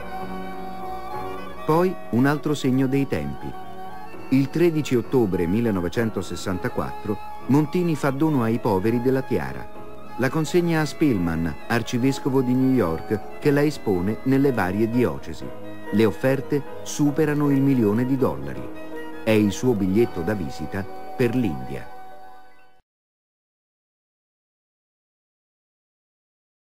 Poi un altro segno dei tempi. Il 13 ottobre 1964 Montini fa dono ai poveri della tiara. La consegna a Spillman, arcivescovo di New York, che la espone nelle varie diocesi. Le offerte superano il $1.000.000. È il suo biglietto da visita per l'India.